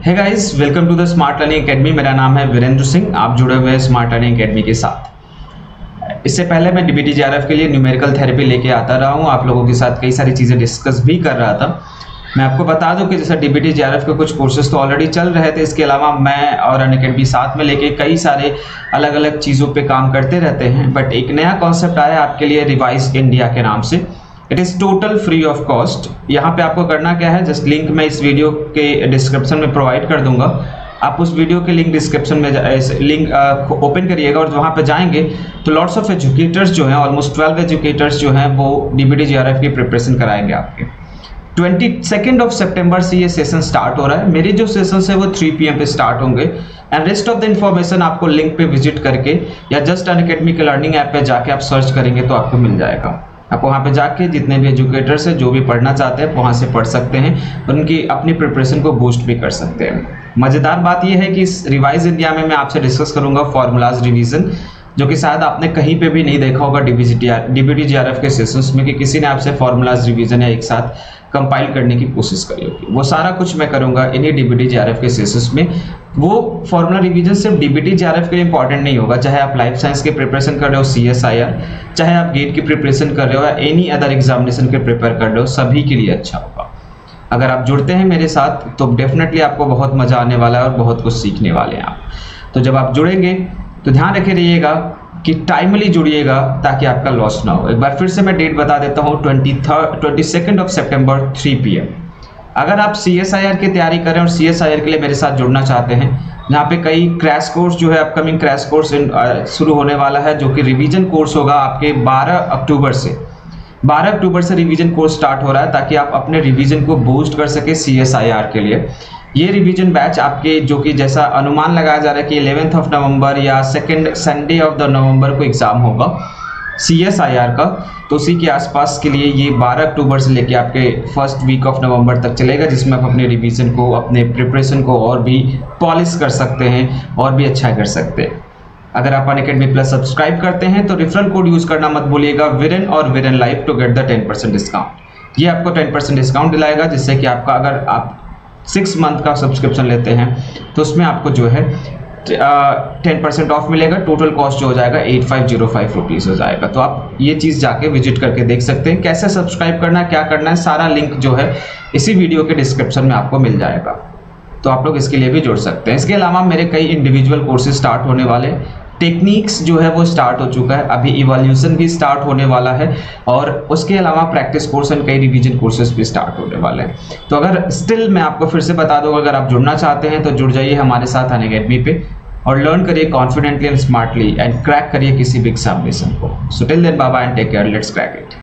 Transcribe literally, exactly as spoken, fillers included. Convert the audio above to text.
Hey guys, welcome to the smart learning academy. मेरा नाम है वीरेंद्र सिंह। आप जुड़े हुए हैं स्मार्ट लर्निंग एकेडमी के साथ। इससे पहले मैं डीबीटी जेआरएफ के लिए न्यूमेरिकल थेरेपी लेके आता रहा हूँ, आप लोगों के साथ कई सारी चीज़ें डिस्कस भी कर रहा था। मैं आपको बता दूं कि जैसे डीबीटी जेआरएफ के कुछ कोर्सेज तो ऑलरेडी चल रहे थे, इसके अलावा मैं और अनअकैडमी साथ में लेके कई सारे अलग अलग चीज़ों पे काम करते रहते हैं। बट एक नया कॉन्सेप्ट आया आपके लिए, रिवाइज इंडिया के नाम से। It is total free of cost. यहाँ पे आपको करना क्या है, जस्ट लिंक मैं इस वीडियो के डिस्क्रिप्शन में प्रोवाइड कर दूंगा। आप उस वीडियो के लिंक डिस्क्रिप्शन में लिंक ओपन करिएगा और वहाँ पे जाएंगे तो लॉट्स ऑफ एजुकेटर्स जो हैं, ऑलमोस्ट ट्वेल्व एजुकेटर्स जो हैं वो डीबीटी जेआरएफ की प्रिपरेशन कराएंगे आपके। ट्वेंटी सेकेंड ऑफ सितंबर से ये सेशन स्टार्ट हो रहा है। मेरे जो सेशंस है वो थ्री पी एम पे स्टार्ट होंगे and rest of the information आपको लिंक पे विजिट करके या जस्ट अनअकैडमी के लर्निंग ऐप पे जाके आप सर्च करेंगे तो आपको मिल जाएगा। आप वहाँ पे जाके जितने भी एजुकेटर्स हैं जो भी पढ़ना चाहते हैं वहाँ से पढ़ सकते हैं, उनकी अपनी प्रिपरेशन को बूस्ट भी कर सकते हैं। मज़ेदार बात यह है कि इस रिवाइज इंडिया में मैं आपसे डिस्कस करूँगा फॉर्मूलाज रिवीजन, जो कि शायद आपने कहीं पे भी नहीं देखा होगा डीबीटी जेआरएफ के सेशंस में कि किसी ने आपसे फॉर्मूलाज रिवीजन या एक साथ कंपाइल करने की कोशिश करी होगी। वो सारा कुछ मैं करूंगा इन्हीं डीबीटी जेआरएफ के सेशंस में। वो फॉर्मूला रिवीजन सिर्फ डीबीटी जेआरएफ के लिए इंपॉर्टेंट नहीं होगा, चाहे आप लाइफ साइंस के प्रिपरेशन कर रहे हो, सीएसआईआर, चाहे आप गेट की प्रिपरेशन कर रहे हो या एनी अदर एग्जामिनेशन के प्रिपेयर कर रहे हो, सभी के लिए अच्छा होगा। अगर आप जुड़ते हैं मेरे साथ तो डेफिनेटली आपको बहुत मजा आने वाला है और बहुत कुछ सीखने वाले हैं आप। तो जब आप जुड़ेंगे तो ध्यान रखे रहिएगा कि टाइमली जुड़िएगा ताकि आपका लॉस ना हो। एक बार फिर से मैं डेट बता देता हूँ, twenty third twenty second of सितंबर थ्री पी एम। अगर आप सी एस आई आर की तैयारी करें और सी एस आई आर के लिए मेरे साथ जुड़ना चाहते हैं, यहाँ पे कई क्रैश कोर्स जो है अपकमिंग क्रैश कोर्स शुरू होने वाला है, जो कि रिवीजन कोर्स होगा आपके बारह अक्टूबर से। बारह अक्टूबर से रिवीजन कोर्स स्टार्ट हो रहा है ताकि आप अपने रिवीजन को बूस्ट कर सके सी एस आई आर के लिए। ये रिवीजन बैच आपके, जो कि जैसा अनुमान लगाया जा रहा है कि इलेवेंथ ऑफ नवंबर या सेकेंड संडे ऑफ द नवंबर को एग्जाम होगा सी एस आई आर का, तो उसी के आसपास के लिए ये बारह अक्टूबर से लेके आपके फर्स्ट वीक ऑफ नवंबर तक चलेगा, जिसमें आप अपने रिवीजन को, अपने प्रिपरेशन को और भी पॉलिश कर सकते हैं और भी अच्छा कर सकते हैं। अगर आप अनअकैडमी प्लस सब्सक्राइब करते हैं तो रेफरल कोड यूज करना मत भूलिएगा, विरेन और Viren live, to get the ten percent discount. ये आपको टेन परसेंट डिस्काउंट दिलाएगा, जिससे कि आपका, अगर आप सिक्स मंथ का सब्सक्रिप्शन लेते हैं तो उसमें आपको जो है टेन परसेंट ऑफ मिलेगा। टोटल कॉस्ट जो हो जाएगा eight five zero five rupees हो जाएगा। तो आप ये चीज़ जाके विजिट करके देख सकते हैं। कैसे सब्सक्राइब करना है, क्या करना है, सारा लिंक जो है इसी वीडियो के डिस्क्रिप्शन में आपको मिल जाएगा, तो आप लोग इसके लिए भी जुड़ सकते हैं। इसके अलावा मेरे कई इंडिविजुअल कोर्सेज स्टार्ट होने वाले, टेक्निक्स जो है वो स्टार्ट हो चुका है, अभी इवोल्यूशन भी स्टार्ट होने वाला है, और उसके अलावा प्रैक्टिस कोर्स एंड कई रिवीजन कोर्सेज भी स्टार्ट होने वाले हैं। तो अगर स्टिल मैं आपको फिर से बता दूं, अगर आप जुड़ना चाहते हैं तो जुड़ जाइए हमारे साथ अनअकैडमी पे और लर्न करिए confidently and smartly and crack करिए किसी भी एग्जामिनेशन को। So till then, bye bye and take care, let's crack it.